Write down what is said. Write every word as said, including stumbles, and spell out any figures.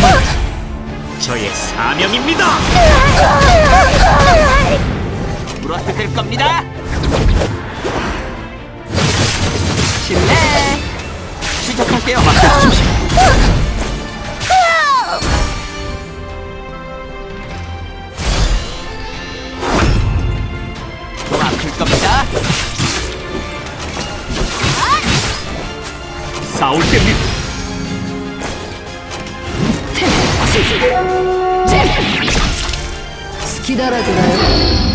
싸움은 저의 사명입니다. 물어뜯을 겁니다. 실례. 시작할게요. 맡겨주십시오. 좀 아플 겁니다. 싸울 때입니다. 스키다라잖아요.